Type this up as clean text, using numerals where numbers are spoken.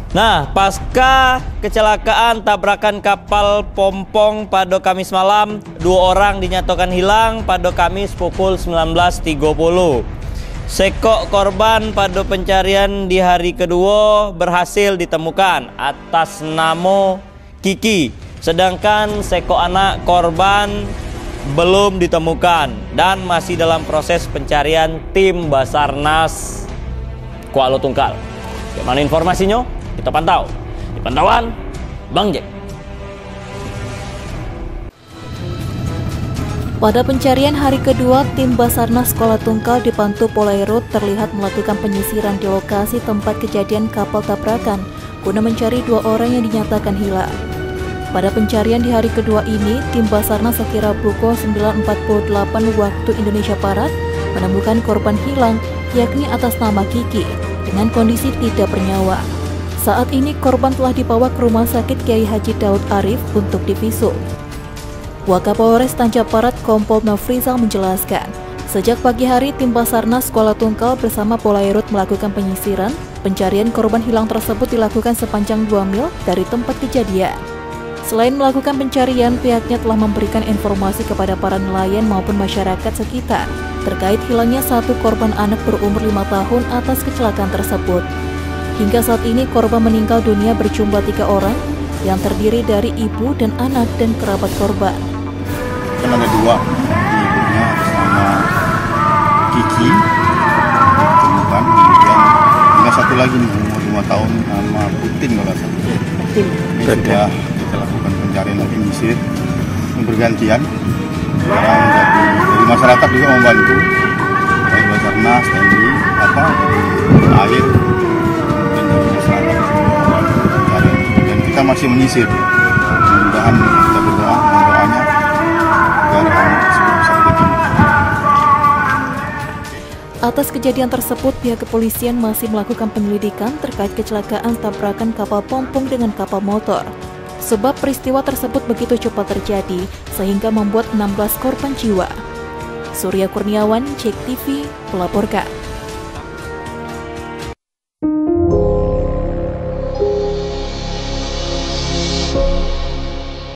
Nah, pasca kecelakaan tabrakan kapal Pompong pada Kamis malam, 2 orang dinyatakan hilang pada Kamis pukul 19.30. Sekok korban pada pencarian di hari kedua berhasil ditemukan atas nama Kiki, sedangkan sekok anak korban belum ditemukan dan masih dalam proses pencarian tim Basarnas Kuala Tungkal. Bagaimana informasinya? Kita pantau di pantauan Bang Jack. Pada pencarian hari kedua, tim Basarnas Kuala Tungkal di Pantu Polairut terlihat melakukan penyisiran di lokasi tempat kejadian kapal tabrakan guna mencari 2 orang yang dinyatakan hilang. Pada pencarian di hari kedua ini, tim Basarnas sekira pukul 9.48 waktu Indonesia Barat menemukan korban hilang, yakni atas nama Kiki, dengan kondisi tidak bernyawa. Saat ini korban telah dibawa ke Rumah Sakit Kiai Haji Daud Arif untuk divisum. Wakapolres Tanjab Barat Kompol Nofrizal menjelaskan, sejak pagi hari tim Basarnas Kuala Tungkal bersama Polairut melakukan penyisiran. Pencarian korban hilang tersebut dilakukan sepanjang 2 mil dari tempat kejadian. Selain melakukan pencarian, pihaknya telah memberikan informasi kepada para nelayan maupun masyarakat sekitar terkait hilangnya 1 korban anak berumur 5 tahun atas kecelakaan tersebut. Hingga saat ini korban meninggal dunia berjumlah 3 orang yang terdiri dari ibu dan anak dan kerabat korban. Kan ada 2, ibunya atas nama Kiki, ditemukan, kemudian tinggal 1 lagi nih umur 5 tahun nama Putin kalau tidak salah. Ini sudah kita lakukan pencarian lagi menyisir bergantian. Sekarang dari masyarakat juga membantu, baik Basarnas, TNI, dari air. Dan kita masih menyisir. Mudah-mudahan kita berdoa, doanya agar anak tersebut bisa ditemukan. Atas kejadian tersebut, pihak kepolisian masih melakukan penyelidikan terkait kecelakaan tabrakan kapal Pompong dengan kapal motor. Sebab peristiwa tersebut begitu cepat terjadi sehingga membuat 16 korban jiwa. Surya Kurniawan, JEK TV, melaporkan.